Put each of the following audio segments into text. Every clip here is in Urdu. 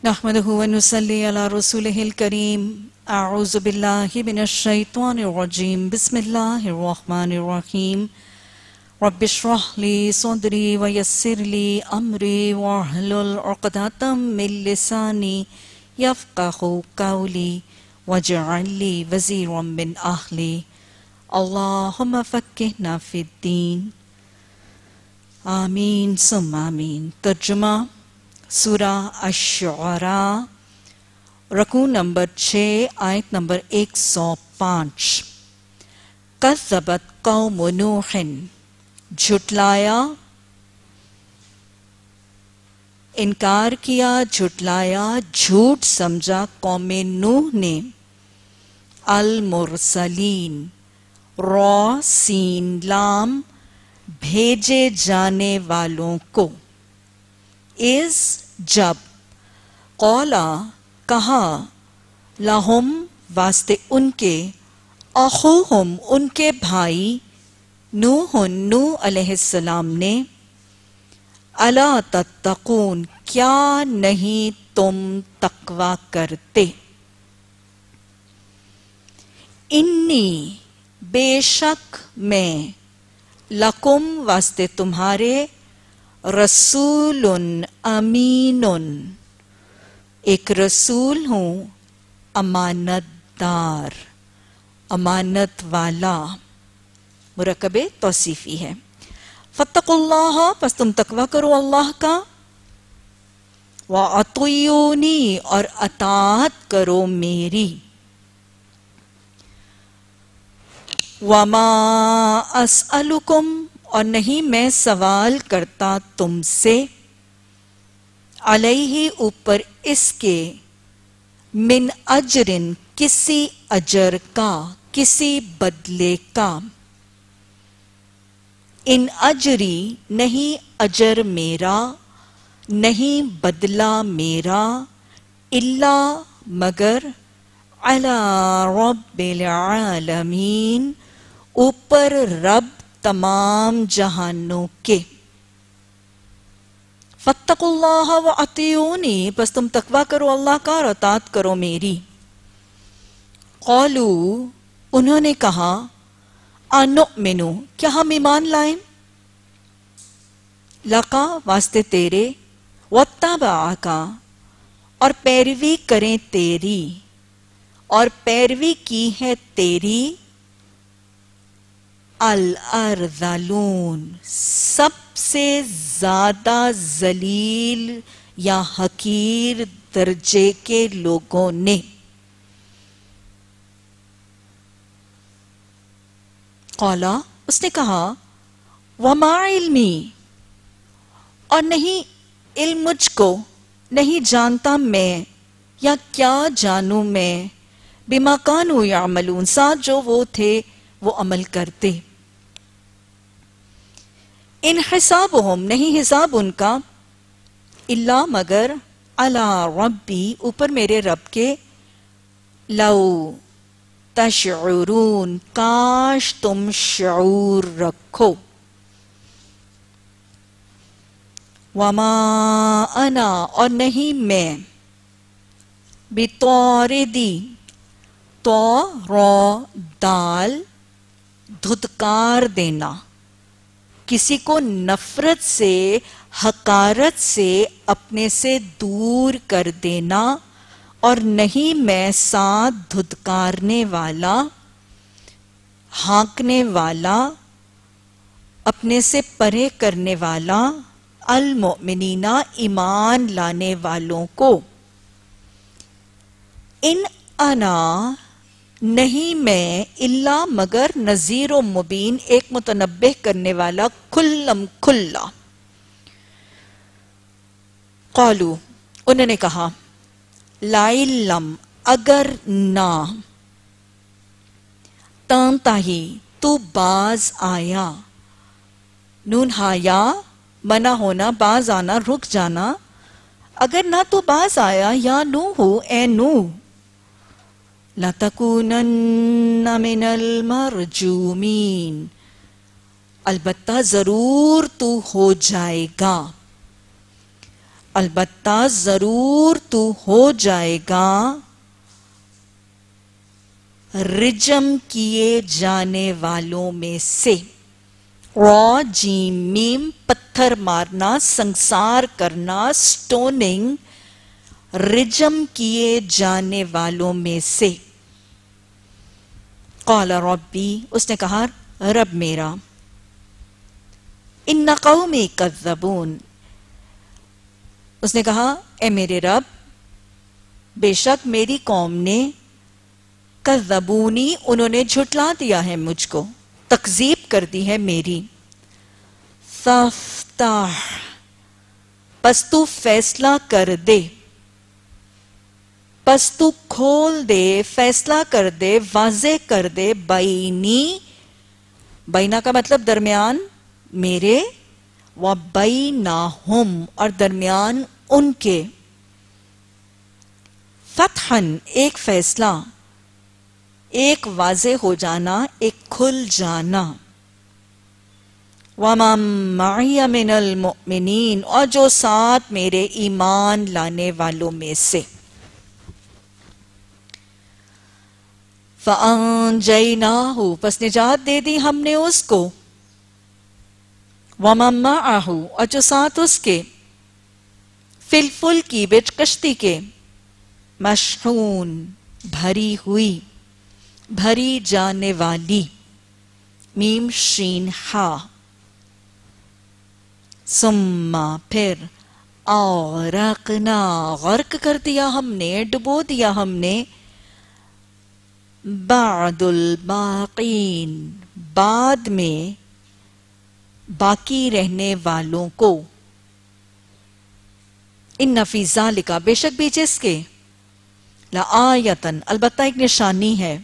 نحمده ونصلي على رسوله الكريم أعوذ بالله من الشيطان الرجيم بسم الله الرحمن الرحيم رب اشرح لي صدري ويسر لي أمري واحلل عقدة من لساني يفقهوا قولي واجعل لي وزيرا من أهلي اللهم فقهنا في الدين آمین ثم آمین۔ ترجمہ سورہ Ash-Shuara رکوع نمبر 6 آیت نمبر 105۔ کذبت قوم نوح، جھٹلایا، انکار کیا، جھٹلایا، جھوٹ سمجھا قوم نوح نے المرسلین، را سین لام، بھیجے جانے والوں کو، از جب، قولا کہا، لہم واسطے ان کے، اخوہم ان کے بھائی، نوح علیہ السلام نے، الا تتقون کیا نہیں تم تقوی کرتے، انی بے شک میں، لکم واسطے تمہارے، رسول امین ایک رسول ہوں، امانت دار، امانت والا، مرکب توصیفی ہے۔ فاتقوا اللہ، پس تم تقوی کرو اللہ کا، وَأَطِیعُونِی اور اطاعت کرو میری، وَمَا أَسْأَلُكُمْ اور نہیں میں سوال کرتا تم سے، علیہ اوپر اس کے، من اجرن کسی اجر کا، کسی بدلے کا، ان اجری نہیں اجر میرا، نہیں بدلہ میرا، الا مگر، علی رب العالمین اوپر رب تمام جہانوں کے۔ فاتقوا اللہ وَأَطِیعُونِی بس تم تقوی کرو اللہ کا اور اطاعت کرو میری۔ قالو انہوں نے کہا، انؤمنو کیا ہم ایمان لائیں، لقا واسطے تیرے، واتبعاکا اور پیروی کریں تیری، اور پیروی کی ہے تیری، الارذلون سب سے زیادہ ذلیل یا حقیر درجے کے لوگوں نے۔ قالا اس نے کہا، وما علمی اور نہیں علم مجھ کو، نہیں جانتا میں یا کیا جانوں میں، بما کانوا یعملون ساتھ جو وہ تھے وہ عمل کرتے، ان حسابہم نہیں حساب ان کا، الا مگر، علی ربی اوپر میرے رب کے، لو تشعرون کاش تم شعور رکھو، وما انا اور نہیں میں، بطاردی تو را دال دھتکار دینا، کسی کو نفرت سے، حقارت سے اپنے سے دور کر دینا، اور نہیں میں ساتھ دھتکارنے والا، ہانکنے والا، اپنے سے پرے کرنے والا، المؤمنین ایمان لانے والوں کو، ان انا نہیں میں، الا مگر، نذیر و مبین ایک متنبہ کرنے والا، کھلم کھلا۔ قالو انہوں نے کہا، لَعِلَّمْ اگر نہ، تانتہی تو باز آیا، نون ہایا منع ہونا، باز آنا رک جانا، اگر نہ تو باز آیا، یا نوح اے نوح، لَتَكُونَنَّ مِنَ الْمَرْجُومِينَ البتہ ضرور تو ہو جائے گا، البتہ ضرور تو ہو جائے گا رجم کیے جانے والوں میں سے. را جیم میم پتھر مارنا، سنسار کرنا، سٹوننگ، رجم کیے جانے والوں میں سے. قال ربی، اس نے کہا رب میرا. ان قومی کذبون، اس نے کہا اے میرے رب بے شک میری قوم نے کذبونی، انہوں نے جھٹلا دیا ہے مجھ کو، تکذیب کر دی ہے میری. فافتح، پس تو فیصلہ کر دے، پس تو کھول دے، فیصلہ کر دے، واضح کر دے، بینی، بینا کا مطلب درمیان میرے، و بینہم، اور درمیان ان کے. فتحن، ایک فیصلہ، ایک واضح ہو جانا، ایک کھل جانا. وَمَن مَّعِيَ مِنَ الْمُؤْمِنِينَ، اور جو ساتھ میرے ایمان لانے والوں میں سے. فَأَنجَيْنَاهُ، پس نجات دے دی ہم نے اس کو. وَمَن مَّعَهُ، اور جو ساتھ اس کے. فِي الْفُلْكِ، بچ کشتی کے. مشحون، بھری ہوئی، بھری جانے والی. میم شین ہا. ثم، پھر. اغرقنا، غرق کر دیا ہم نے، ڈبو دیا ہم نے. بعد الباقین، بعد میں باقی رہنے والوں کو. ان فی ذالک، بے شک بیچ اس کے. لآیتن، البتہ ایک نشانی ہے.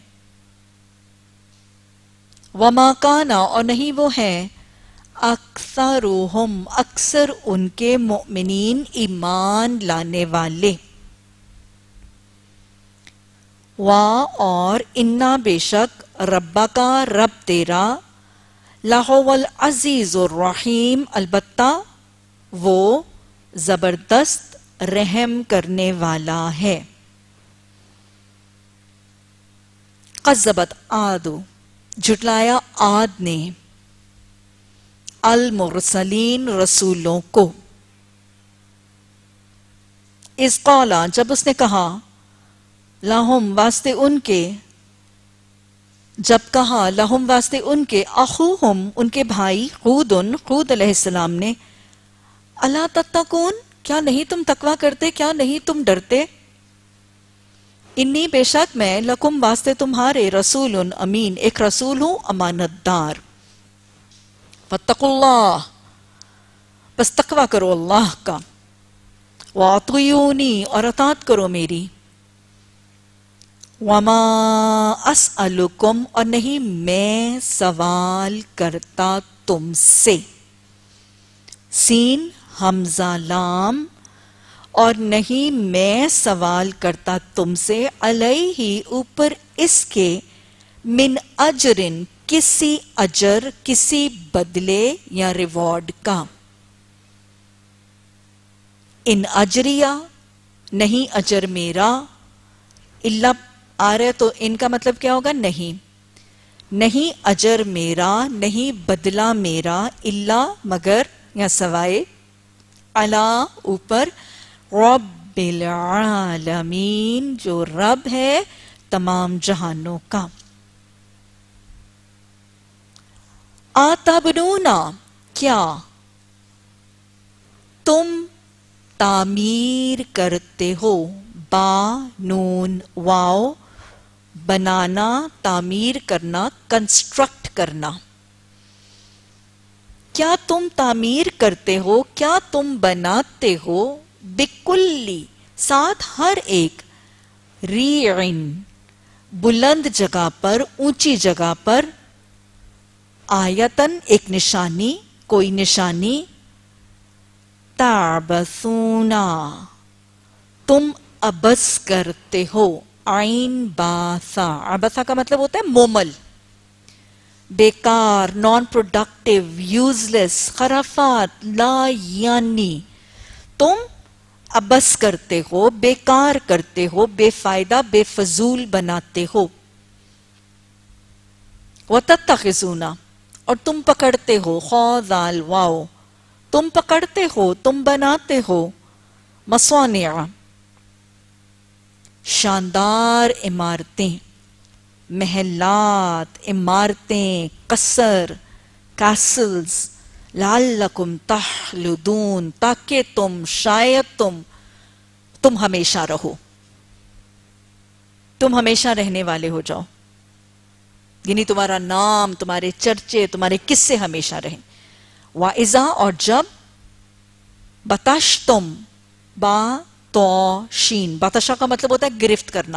وما کانا، اور نہیں وہ ہے. اکثرہم، اکثر ان کے. مؤمنین، ایمان لانے والے. اور انا، بے شک. ربا کا، رب تیرا. لہو العزیز الرحیم، البتہ وہ زبردست رحم کرنے والا ہے. قذبت عاد، جھٹلایا عاد نے. المرسلین، رسولوں کو. اذ قالا، جب اس نے کہا. لہم، واسطے ان کے. جب کہا لہم، واسطے ان کے. اخوہم، ان کے بھائی. ہود علیہ السلام نے. الا تتقون، کیا نہیں تم تقوی کرتے، کیا نہیں تم ڈرتے. انی، بے شک میں. لکم، واسطے تمہارے. رسول امین، ایک رسول ہوں امانت دار. فاتقوا اللہ، بس تقوی کرو اللہ کا. واطیعونی، اور اطاعت کرو میری. وما اسألکم، اور نہیں میں سوال کرتا تم سے. سین حمزہ لام، اور نہیں میں سوال کرتا تم سے. علیہ، اوپر اس کے. من اجرن، کسی اجر، کسی بدلے یا ریوارڈ کا. ان اجریہ، نہیں اجر میرا. اللہ آ رہے تو ان کا مطلب کیا ہوگا؟ نہیں. نہیں اجر میرا، نہیں بدلہ میرا. اللہ، مگر یا سوائے. علی، اوپر. رب العالمین، جو رب ہے تمام جہانوں کا. آتبنون، کیا تم تعمیر کرتے ہو. با، نون، واو. بنانا، تعمیر کرنا، کنسٹرکٹ کرنا. کیا تم تعمیر کرتے ہو، کیا تم بناتے ہو. بکلی، ساتھ ہر ایک. ریعن، بلند جگہ پر، اونچی جگہ پر. آیتن، ایک نشانی، کوئی نشانی. تعبثونا، تم عبث کرتے ہو. عین باسا، عبثا کا مطلب ہوتا ہے مومل، بیکار، نان پروڈکٹیو، یوزلیس، خرافات. لا یعنی، تم ابس کرتے ہو، بیکار کرتے ہو، بے فائدہ بے فضول بناتے ہو. وَتَتَّخِذُونَ اور تم پکڑتے ہو، خَاء ذال واو، تم پکڑتے ہو، تم بناتے ہو، مصانع شاندار عمارتیں، محلات، عمارتیں، قصر، کیسلز، لعلکم تخلدون تاکہ تم شاید تم ہمیشہ رہو، تم ہمیشہ رہنے والے ہو جاؤ، یعنی تمہارا نام، تمہارے چرچے، تمہارے قصے ہمیشہ رہیں. وَإِذَا اور جب بَطَشْتُم با تو شین، بطشا کا مطلب ہوتا ہے گرفت کرنا،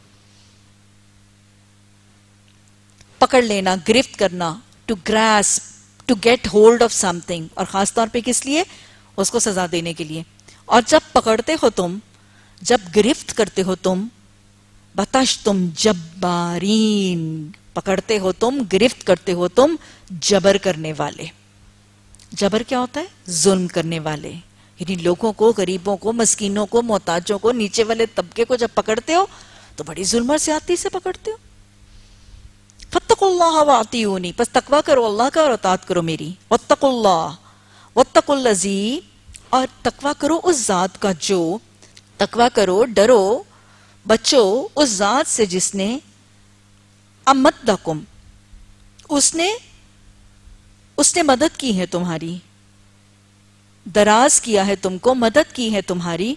پکڑ لینا، گرفت کرنا، to grasp to get hold of something, اور خاص طور پہ کس لیے؟ اس کو سزا دینے کے لیے. اور جب پکڑتے ہو تم، جب گرفت کرتے ہو تم، بتش تم جبارین، پکڑتے ہو تم، گرفت کرتے ہو تم جبر کرنے والے. جبر کیا ہوتا ہے؟ ظلم کرنے والے، یعنی لوگوں کو، غریبوں کو، مسکینوں کو، محتاجوں کو، نیچے والے طبقے کو جب پکڑتے ہو تو بڑی ظلم اور زیادتی سے پکڑتے ہو. فَاتَّقُوا اللَّهَ وَأَطِیعُونِ، پس تقوی کرو اللہ کا اور اطاعت کرو میری. وَاتَّقُوا اللَّهَ وَاتَّقُوا الَّذِی، اور تقوی کرو اس ذات کا جو، تقوی کرو، ڈرو، بچو اس ذات سے جس نے امدکم، اس نے مدد کی ہے تمہاری، دراز کیا ہے تم کو، مدد کی ہے تمہاری.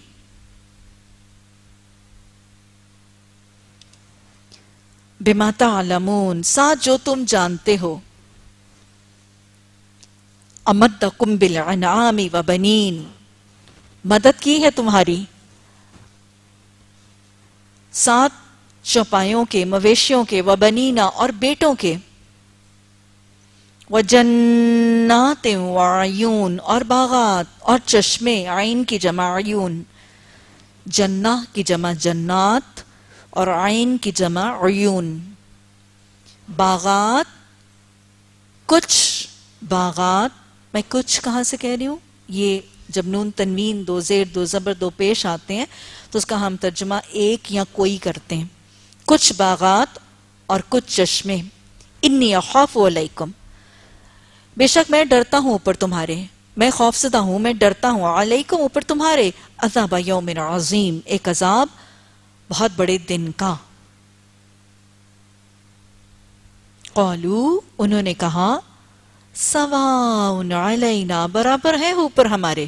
بما تعلمون، ساتھ جو تم جانتے ہو. امدکم بالانعام وبنین، مدد کی ہے تمہاری ساتھ چوپایوں کے، مویشیوں کے، وبنینا اور بیٹوں کے. وجنات وعیون، اور باغات اور چشمے، عین کی جمع عیون، جنہ کی جمع جنات اور عین کی جمع عیون. باغات، کچھ باغات، میں کچھ کہاں سے کہہ رہی ہوں؟ یہ جب نون تنوین، دو زیر دو زبر دو پیش آتے ہیں تو اس کا ہم ترجمہ ایک یا کوئی کرتے ہیں. کچھ باغات اور کچھ چشمے. انی اخاف علیکم، بے شک میں ڈرتا ہوں اوپر تمہارے، میں خوفزدہ ہوں، میں ڈرتا ہوں، علیکم اوپر تمہارے، عذاب یوم عظیم، ایک عذاب بہت بڑے دن کا. قالو، انہوں نے کہا، سواء علینا، برابر ہے اوپر ہمارے.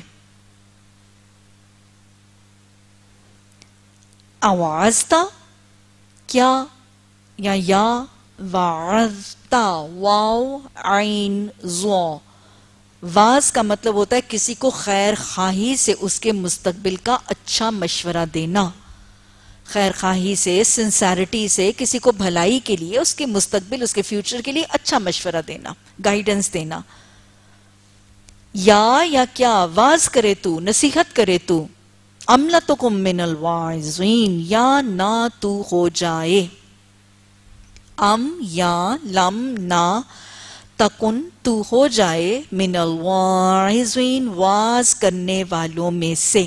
اوعظتا، کیا یا وعظتا، واو عین زو. واز کا مطلب ہوتا ہے کسی کو خیر خواہی سے اس کے مستقبل کا اچھا مشورہ دینا، خیر خواہی سے، سنسیرٹی سے کسی کو بھلائی کے لیے، اس کے مستقبل، اس کے فیوچر کے لیے اچھا مشورہ دینا، گائیڈنس دینا. یا کیا، واز کرے تو، نصیحت کرے تو. ام لتکم من الواعظین، یا نہ تو ہو جائے، ام یا لم نہ، تکن تو ہو جائے، من الواعظین واز کرنے والوں میں سے.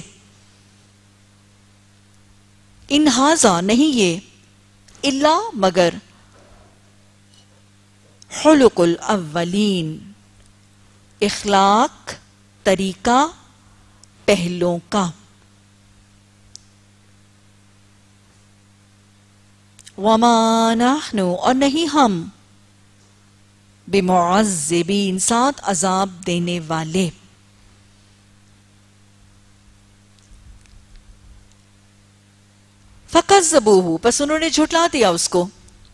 ان ہاذا، نہیں یہ، الا مگر، خلق الاولین، اخلاق، طریقہ پہلوں کا. وما نحن، اور نہیں ہم، بمعذبین، ساتھ عذاب دینے والے. فکذبوہ، پس انہوں نے جھٹلا دیا اس کو،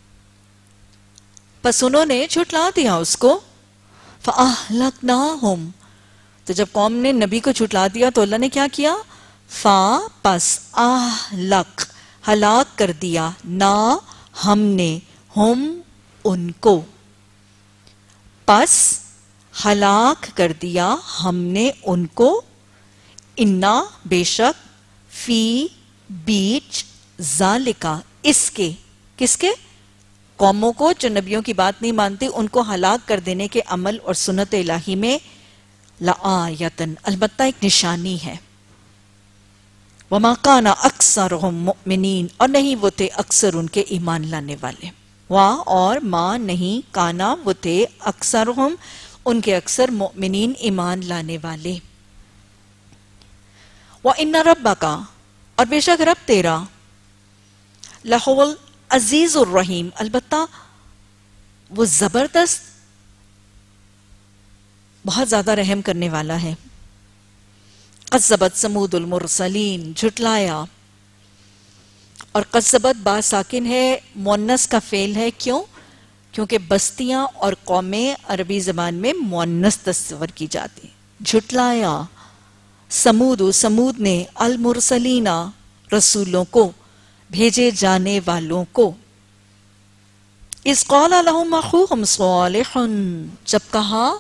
فأہلکناہم، تو جب قوم نے نبی کو جھٹلا دیا تو اللہ نے کیا کیا؟ پس اہلک، ہلاک کر دیا، نا ہم نے، ہم ان کو، پس ہلاک کر دیا ہم نے ان کو. انا، بے شک، فی بیچ، ذالکا، اس کے، کس کے؟ قوموں کو جو نبیوں کی بات نہیں مانتے ان کو ہلاک کر دینے کے عمل اور سنت الہی میں، لآیتن، البتہ ایک نشانی ہے. وَمَا كَانَ أَكْثَرُهُم مُؤْمِنِينَ اور نہیں وہ تھے اکثر ان کے ایمان لانے والے. اور ماں نہیں کانا وہ تھے اکثرہم ان کے اکثر مؤمنین ایمان لانے والے. وَإِنَّ رَبَّكَ اور بے شک رب تیرا لَهُوَ الْعَزِيزُ الرَّحِيمُ البتہ وہ زبردست بہت زیادہ رحم کرنے والا ہے. قذبت ثمود المرسلین جھٹلایا. اور قذبت با ساکن ہے مؤنث کا فعل ہے. کیوں؟ کیونکہ بستیاں اور قومیں عربی زبان میں مؤنث تصور کی جاتی. جھٹلایا سمود نے المرسلین رسولوں کو بھیجے جانے والوں کو. اذ قال لهم اخوهم صالح جب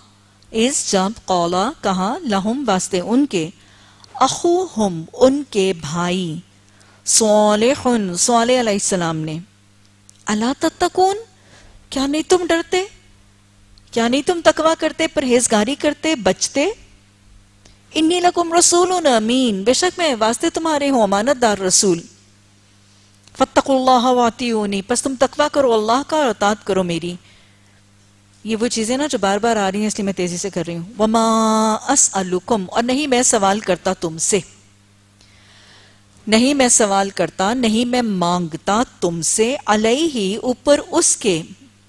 کہا لہم واسطے ان کے اخوہم ان کے بھائی صالح علیہ السلام نے الا تتقون کیا نہیں تم ڈرتے، کیا نہیں تم تقوی کرتے، پرہیزگاری کرتے، بچتے. انی لکم رسول امین بے شک میں واسطے تمہارے ہوں امانت دار رسول. فاتقوا اللہ واطیعونی پس تم تقوی کرو اللہ کا اور اطاعت کرو میری. یہ وہ چیزیں نا جو بار بار آ رہی ہیں اس لیے میں تیزی سے کر رہی ہوں. وما اسألکم اور نہیں میں سوال کرتا تم سے، نہیں میں سوال کرتا، نہیں میں مانگتا تم سے، علیہ اوپر اس کے.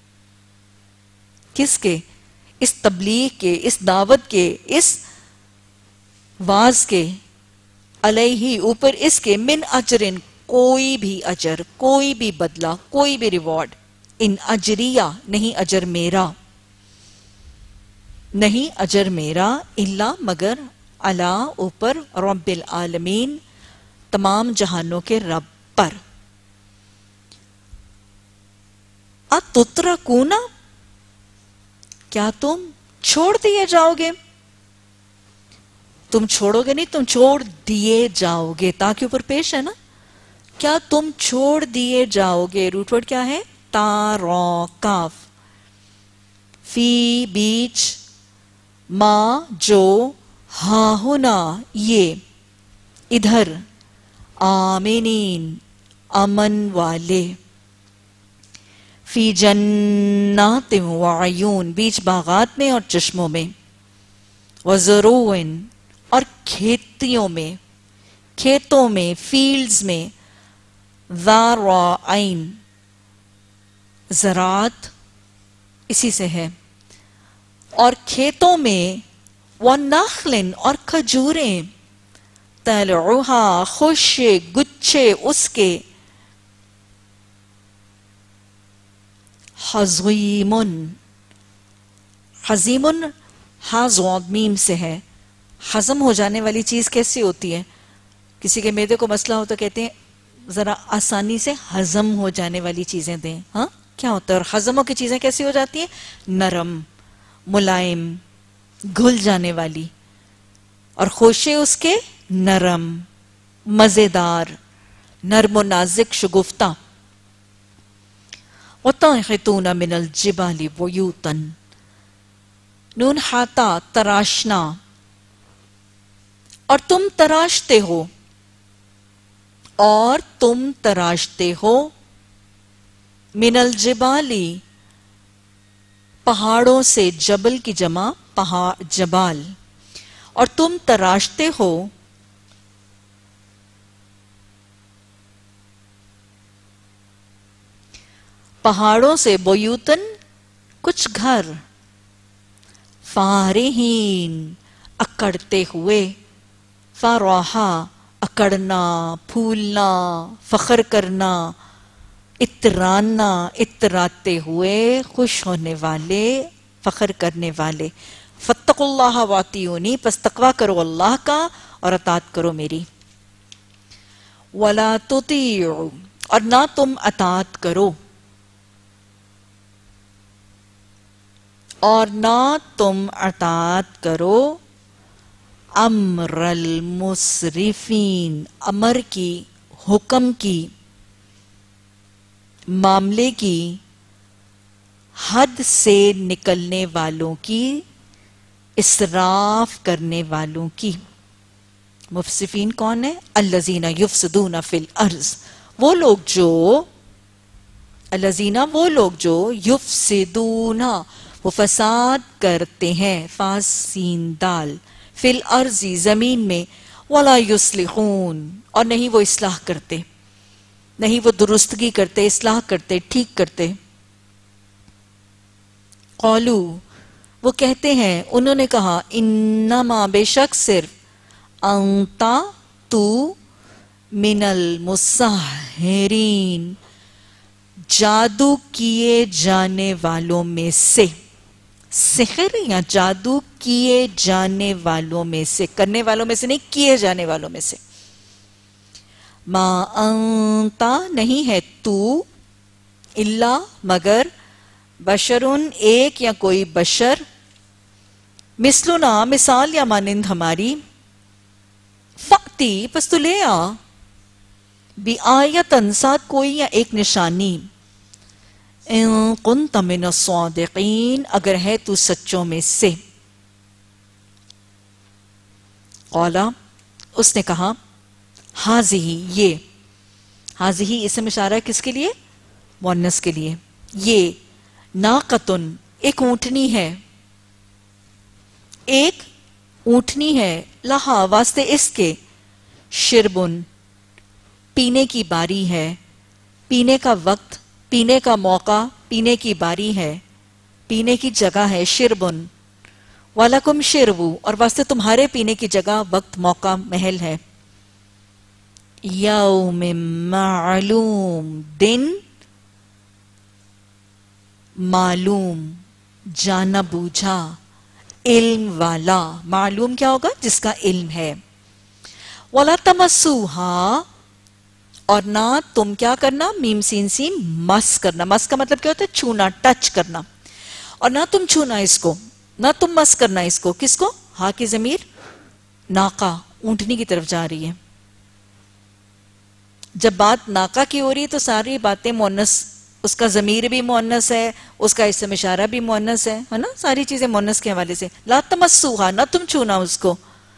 کس کے؟ اس تبلیغ کے، اس دعوت کے، اس واز کے. علیہ اوپر اس کے، من اجرن کوئی بھی اجر، کوئی بھی بدلہ، کوئی بھی ریوارڈ. ان اجریہ نہیں اجر میرا، نہیں اجر میرا، الا مگر علی اوپر رب العالمین تمام جہانوں کے رب پر. اتترکون کیا تم چھوڑ دیے جاؤ گے؟ تم چھوڑو گے نہیں، تم چھوڑ دیے جاؤ گے. تاکہ اوپر پیش ہے نا. کیا تم چھوڑ دیے جاؤ گے؟ روٹ ورڈ کیا ہے؟ تا را کاف. فی بیچ، ما جو، ہا ہونا یہ، ادھر، آمینین امن والے. فی جنات وعیون بیچ باغات میں اور چشموں میں. وزروع اور کھیتیوں میں، کھیتوں میں، فیلڈز میں. ذارعین زراعت اسی سے ہے. اور کھیتوں میں. وَنَخْلٍ اور کھجوریں. طَلْعُهَا خوشے گچھے اس کے. حَزِیمٌ حَزِیمٌ حَزْوَضْ میم سے ہے. ہضم ہو جانے والی چیز کیسی ہوتی ہے؟ کسی کے معدے کو مسئلہ ہو تو کہتے ہیں ذرا آسانی سے ہضم ہو جانے والی چیزیں دیں. ہاں کیا ہوتا ہے؟ اور ہضم کی چیزیں کیسی ہو جاتی ہیں؟ نرم، ملائم، گھل جانے والی. اور خوشے اس کے نرم، مزیدار، نرم و نازک، شگفتہ. وَتَنْحِتُونَ مِنَ الْجِبَالِ بُيُوتًا نون ہاتا تراشنا. اور تم تراشتے ہو، اور تم تراشتے ہو. من الجبالی پہاڑوں سے، جبل کی جمع جبال. اور تم تراشتے ہو پہاڑوں سے بیوتن کچھ گھر. فارہین اکڑتے ہوئے. فراہا اکڑنا، پھولنا، فخر کرنا، اترانا، اتراتے ہوئے، خوش ہونے والے، فخر کرنے والے. فاتقوا اللہ واطیعونی پس تقوی کرو اللہ کا اور اطاعت کرو میری. ولا تطیعوا اور نہ تم اطاعت کرو، اور نہ تم اطاعت کرو امر المسرفین امر کی، حکم کی، معاملے کی، حد سے نکلنے والوں کی، اسراف کرنے والوں کی. مفسفین کون ہیں؟ الذین یفسدون فی الارض، وہ لوگ جو یفسدون، وہ فساد کرتے ہیں، فاسین دال، فی الارض، زمین میں، ولا یصلحون، اور نہیں وہ اصلاح کرتے، نہیں وہ درستگی کرتے، اصلاح کرتے، ٹھیک کرتے. قالو، وہ کہتے ہیں، انہوں نے کہا، انما، بے شک صرف، انتا، تو، من المسحرین، جادو کیے جانے والوں میں سے، سحر یا جادو کیے جانے والوں میں سے، کرنے والوں میں سے نہیں، کیے جانے والوں میں سے. ما انتا، نہیں ہے تو، الا، مگر، بشرن، ایک یا کوئی بشر، مثلنا، مثال یا مانند ہماری، فاتی، پس تو لے آ، بی آیتن، ساتھ کوئی یا ایک نشانی، ان کنت من الصادقین، اگر ہے تو سچوں میں سے. قولا، اس نے کہا، حاضی، یہ، حاضی اسم اشارہ کس کے لیے؟ مؤنث کے لیے. یہ، ناقتن، ایک اونٹنی ہے، ایک اونٹنی ہے، لہا، واسطے اس کے، شربن، پینے کی باری ہے، پینے کا وقت، پینے کا موقع، پینے کی باری ہے، پینے کی جگہ ہے، شربن، وَلَكُمْ شِرْبُ، اور واسطے تمہارے پینے کی جگہ، وقت، موقع، محل ہے. یوم معلوم، دن معلوم، جانا بوجھا، علم والا. معلوم کیا ہوگا؟ جس کا علم ہے. وَلَا تَمَسُّوهَا، اور نہ تم کیا کرنا، میم سین سین، مس کرنا. مس کا مطلب کیا ہوتا ہے؟ چھونا، ٹچ کرنا. اور نہ تم چھونا اس کو، نہ تم مس کرنا اس کو. کس کو؟ ہاں کی ضمیر ناقہ، اونٹنی کی طرف جا رہی ہے. جب بات ناقہ کی ہو رہی ہے تو ساری باتیں مؤنث، اس کا ضمیر بھی مؤنث ہے، اس کا اسم اشارہ بھی مؤنث ہے نا، ساری چیزیں مؤنث کے حوالے سے. لا تمسوہا، نہ تم چھونا اس کو،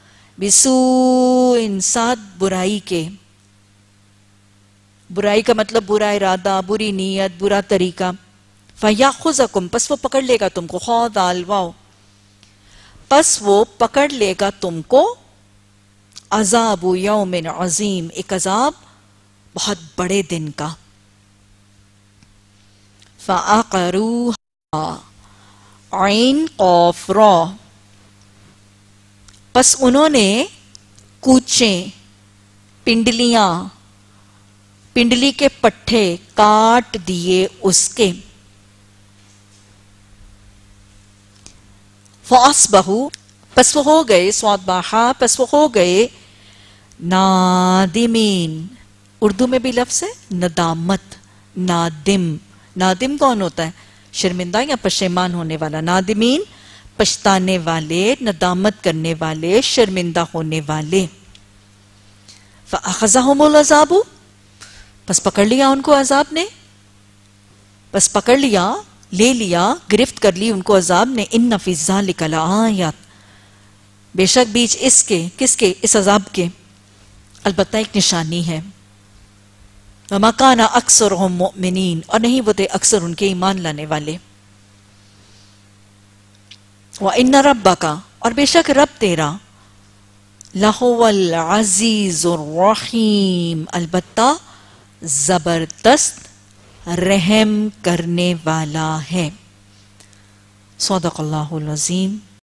بسوء، ساتھ برائی کے. برائی کا مطلب برا ارادہ، بری نیت، برا طریقہ. فَيَأْخُذَكُمْ، پس وہ پکڑ لے گا تم کو، خَوْ دال واو، پس وہ پکڑ لے گا تم کو، عذاب یوم عظیم، ایک عذاب بہت بڑے دن کا. فَعَقَرُوهَا، عین قاف را، پس انہوں نے کوچیں، پنڈلیاں، پنڈلی کے پٹھے کاٹ دیے اس کے. فَأَصْبَحُوا، پس وہ ہو گئے، صَبَحَا، پس وہ ہو گئے، نادمین، اردو میں بھی لفظ ہے ندامت، نادم. نادم کون ہوتا ہے؟ شرمندہ یا پشیمان ہونے والا. نادمین، پچھتانے والے، ندامت کرنے والے، شرمندہ ہونے والے. فَأَخَذَهُمُ الْعَذَابُ، پس پکڑ لیا ان کو عذاب نے، پس پکڑ لیا، لے لیا، گرفت کر لی ان کو عذاب نے. اِنَّ فِي ذَلِكَ لَآیَاتٍ، بے شک بیچ اس کے، کس کے؟ اس عذاب کے، البتہ ایک نشانی ہے. وَمَا كَانَ أَكْثَرُهُم مُؤْمِنِينَ، اور نہیں وہ تھے اکثر ان کے ایمان لانے والے. وَإِنَّ رَبَّكَ، اور بے شک رب تیرا، لَهُوَ الْعَزِيزُ الرَّحِيمُ، البتہ زبردست رحم کرنے والا ہے. صدق اللہ العظیم.